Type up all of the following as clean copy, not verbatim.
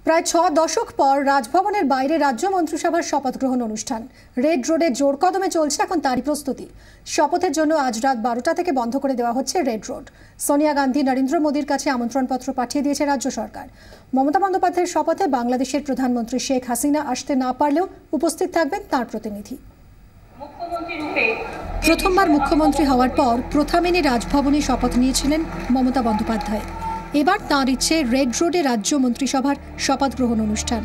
প্রায় 6 দশক পর রাজভবনের বাইরে রাজ্য মন্ত্রিসভার শপথ গ্রহণ অনুষ্ঠান রেড রোডে জোর কদমে চলছে এখন তারই প্রস্তুতি। শপথের জন্য আজ রাত 12টা থেকে বন্ধ করে দেওয়া হচ্ছে রেড রোড। সোনিয়া গান্ধী, নরেন্দ্র মোদীর কাছে আমন্ত্রণপত্র পাঠিয়ে দিয়েছে রাজ্য সরকার। মমতা বন্দ্যোপাধ্যায়ের শপথে বাংলাদেশের প্রধানমন্ত্রী শেখ হাসিনা আসতে না পারলেও উপস্থিত থাকবেন তার প্রতিনিধি। প্রথমবার মুখ্যমন্ত্রী হওয়ার পর প্রথা মেনে রাজভবনে শপথ নিয়েছিলেন মমতা বন্দ্যোপাধ্যায়। এবার তাঁর ইচ্ছে রেড রোডে রাজ্য মন্ত্রিসভার শপথ গ্রহণ অনুষ্ঠান।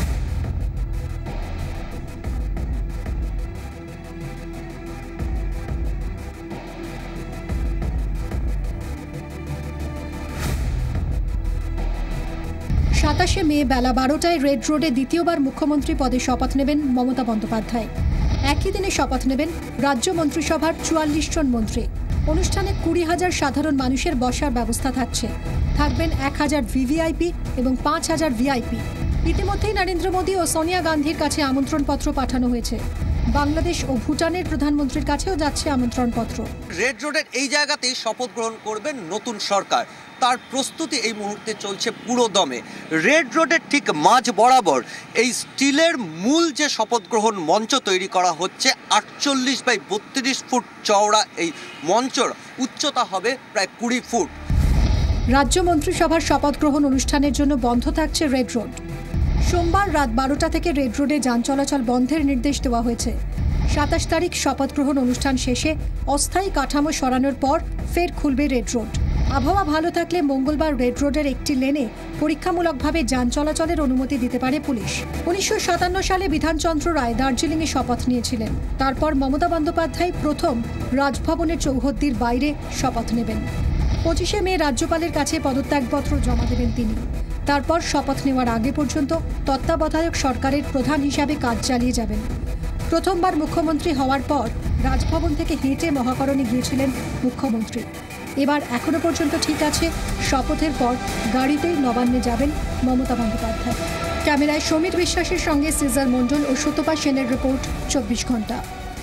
সাতাশে মে বেলা 12টায় রেড রোডে দ্বিতীয়বার মুখ্যমন্ত্রী পদে শপথ নেবেন মমতা বন্দ্যোপাধ্যায়। একই দিনে শপথ নেবেন রাজ্য মন্ত্রিসভার 44 জন মন্ত্রী। অনুষ্ঠানে 20,000 সাধারণ মানুষের বসার ব্যবস্থা থাকবেন 1000 ভিভিআইপি এবং 5000 ভিআইপি। ইতিমধ্যেই নরেন্দ্র মোদী ও সোনিয়া গান্ধীর কাছে আমন্ত্রণপত্র পাঠানো হয়েছে। বাংলাদেশ ও ভুটানের প্রধানমন্ত্রীর কাছেও যাচ্ছে আমন্ত্রণপত্র। রেড রোডের এই জায়গাতেই শপথ গ্রহণ করবেন নতুন সরকার। তার প্রস্তুতি এই মুহূর্তে চলছে পুরো দমে। রেড রোডের ঠিক মাঝ বরাবর এই স্টিলের মূল যে শপথ গ্রহণ মঞ্চ তৈরি করা হচ্ছে, 48 বাই 32 ফুট চওড়া এই মঞ্চর উচ্চতা হবে প্রায় 20 ফুট। রাজ্য মন্ত্রিসভার শপথ গ্রহণ অনুষ্ঠানের জন্য বন্ধ থাকছে রেড রোড। সোমবার রাত 12টা থেকে রেড রোডে যান চলাচল বন্ধের নির্দেশ দেওয়া হয়েছে। 27 তারিখ শপথ গ্রহণ অনুষ্ঠান শেষে অস্থায়ী কাঠামো সরানোর পর ফের খুলবে রেড রোড। আবহাওয়া ভালো থাকলে মঙ্গলবার রেড রোডের একটি লেনে পরীক্ষামূলকভাবে যান চলাচলের অনুমতি দিতে পারে পুলিশ। 1957 সালে বিধানচন্দ্র রায় দার্জিলিংয়ে শপথ নিয়েছিলেন। তারপর মমতা বন্দ্যোপাধ্যায় প্রথম রাজভবনের চৌহদ্দির বাইরে শপথ নেবেন। 25শে মে রাজ্যপালের কাছে পদত্যাগপত্র জমা দেবেন তিনি। তারপর শপথ নেওয়ার আগে পর্যন্ত তত্ত্বাবধায়ক সরকারের প্রধান হিসাবে কাজ চালিয়ে যাবেন। প্রথমবার মুখ্যমন্ত্রী হওয়ার পর রাজভবন থেকে হেঁটে মহাকরণে গিয়েছিলেন মুখ্যমন্ত্রী। এবার এখনো পর্যন্ত ঠিক আছে, শপথের পর গাড়িতেই নবান্নে যাবেন মমতা বন্দ্যোপাধ্যায়। ক্যামেরায় সমীর বিশ্বাসের সঙ্গে সিজার মণ্ডল ও সুতপা সেনের রিপোর্ট, 24 ঘন্টা।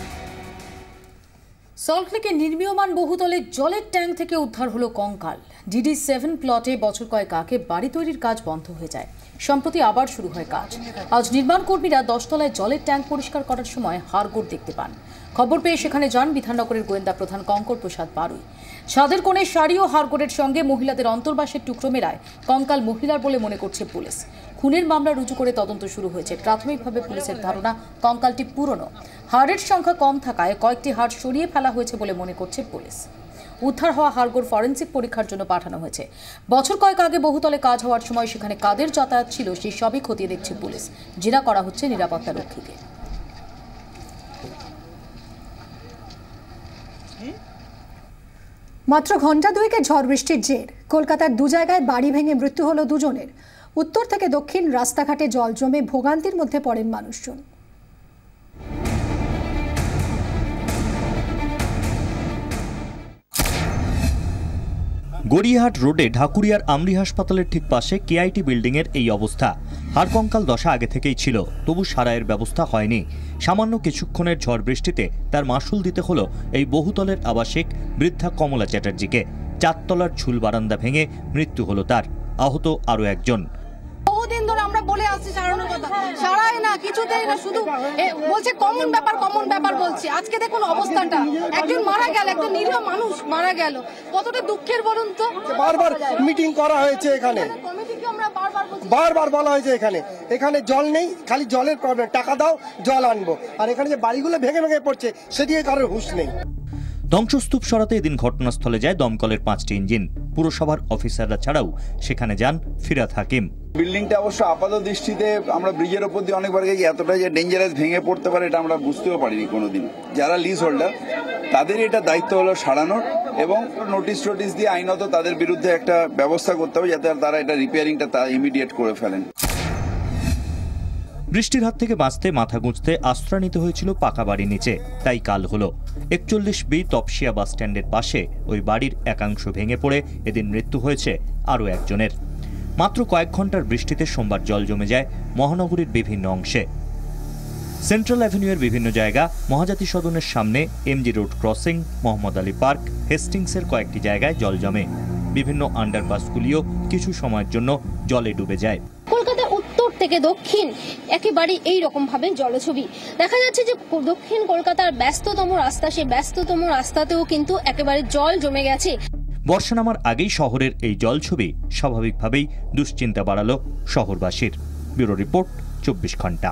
সল্টলেকে নির্মীয়মান বহুতলে জলের ট্যাঙ্ক থেকে উদ্ধার হলো কঙ্কাল। DD7 প্লটে বছর কয়েক আগে বাড়ি তৈরির কাজ বন্ধ হয়ে যায়। সম্প্রতি আবার শুরু হয় কাজ। আজ নির্মাণ কর্মীরা 10 তলায় জলের ট্যাঙ্ক পরিষ্কার করার সময় হাড়গোড় দেখতে পান। খবর পেয়ে সেখানে যান বিধাননগরের গোয়েন্দা প্রধান কঙ্কর প্রসাদ বারুই। ছাদের কোণে শাড়ি ও হাড়গোড়ের সঙ্গে মহিলাদের অন্তর্বাসের টুকরো মেলায় কঙ্কাল মহিলার বলে মনে করছে পুলিশ। খুনের মামলা রুজু করে তদন্ত শুরু হয়েছে। প্রাথমিকভাবে পুলিশের ধারণা কঙ্কালটি পুরনো। হাড়ের সংখ্যা কম থাকায় কয়েকটি হাড় সরিয়ে ফেলা হয়েছে বলে মনে করছে পুলিশ। উদ্ধার হওয়া হাড়গোড় ফরেন্সিক পরীক্ষার জন্য পাঠানো হয়েছে। বছর কয়েক আগে বহুতলে কাজ হওয়ার সময় সেখানে কাদের যাতায়াত ছিল সেই সবই খতিয়ে দেখছে পুলিশ। জেরা করা হচ্ছে নিরাপত্তা রক্ষীকে। মাত্র ঘণ্টা দুয়েকে ঝড় বৃষ্টির জের। কলকাতার 2 জায়গায় বাড়ি ভেঙে মৃত্যু হলো 2 জনের। উত্তর থেকে দক্ষিণ রাস্তাঘাটে জল জমে ভোগান্তির মধ্যে পড়েন মানুষজন। গড়িয়াহাট রোডে ঢাকুরিয়ার আমরি হাসপাতালের ঠিক পাশে কেআইটি বিল্ডিং এর এই অবস্থা। হাড়কঙ্কাল দশা আগে থেকেই ছিল, তবু সারাইয়ের ব্যবস্থা হয়নি। সামান্য কিছুক্ষণের ঝড় বৃষ্টিতে তার মাসুল দিতে হলো এই বহুতলের আবাসিক বৃদ্ধা কমলা চ্যাটার্জিকে। 4 তলার ঝুল বারান্দা ভেঙে মৃত্যু হলো তার। আহত আরো একজন। বহুদিন ধরে আমরা বলে আসছি সারানোর কথা, সারায় না, কিছুতেই না, শুধু বলছে কমন ব্যাপার বলছি। আজকে দেখুন অবস্থাটা, একজন মারা গেল, একটা নিরীহ মানুষ মারা গেল, কতটা দুঃখের বলুন তো। বারবার মিটিং করা হয়েছে, এখানে কমিটিকে আমরা বারবার বলা হয়েছে এখানে জল নেই, খালি জলের প্রবলেম, টাকা দাও জল আনবো। আর এখানে যে বাড়িগুলো ভেঙে ভেঙে পড়ছে সেদিকে কারোর হুঁশ নেই। ধ্বংসস্তূপ সরাতে এদিন ঘটনাস্থলে যায় দমকলের 5টি ইঞ্জিন। পুরসভার অফিসাররা ছাড়াও সেখানে যান ফিরাদ হাকিম। বিল্ডিংটা অবশ্য আপাত দৃষ্টিতে আমরা ব্রিজের ওপর দিয়ে অনেকবার গেছি, এতটা যে ডেঞ্জারাস ভেঙে পড়তে পারে এটা আমরা বুঝতেও পারিনি কোনোদিন। যারা লিজ হোল্ডার তাদের এটা দায়িত্ব হলো সারানোর এবং নোটিশ দিয়ে আইনত তাদের বিরুদ্ধে একটা ব্যবস্থা করতে হবে যাতে তারা এটা রিপেয়ারিংটা ইমিডিয়েট করে ফেলেন। বৃষ্টির হাত থেকে বাঁচতে মাথা গুঁজতে আশ্রয় নিতে হয়েছিল পাকা বাড়ির নিচে। তাই কাল হলো 41B তপসিয়া বাস স্ট্যান্ডের পাশে ওই বাড়ির একাংশ ভেঙে পড়ে এদিন মৃত্যু হয়েছে আরও একজনের। মাত্র কয়েক ঘন্টার বৃষ্টিতে সোমবার জল জমে যায় মহানগরীর বিভিন্ন অংশে। সেন্ট্রাল অ্যাভিনিউয়ের বিভিন্ন জায়গা, মহাজাতি সদনের সামনে, MG road crossing, Mohammad Ali Park, হেস্টিংসের কয়েকটি জায়গায় জল জমে। বিভিন্ন আন্ডারপাসগুলিও কিছু সময়ের জন্য জলে ডুবে যায়। কলকাতা উত্তর থেকে দক্ষিণ একেবারে এই রকম ভাবে জলছবি দেখা যাচ্ছে যে দক্ষিণ কলকাতার ব্যস্ততম রাস্তা, সেই ব্যস্ততম রাস্তাতেও কিন্তু একেবারে জল জমে গেছে। বর্ষা নামার আগেই শহরের এই জলছবি স্বাভাবিকভাবেই দুশ্চিন্তা বাড়ালো শহরবাসীর। ব্যুরো রিপোর্ট, 24 ঘন্টা।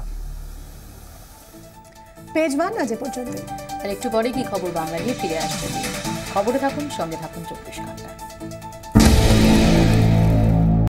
পেজ 1 আজ পর্যন্ত। আর একটু পরে কি খবর বাংলা নিয়ে ফিরে আসবে। খবরে থাকুন, সঙ্গে থাকুন 24 ঘন্টা।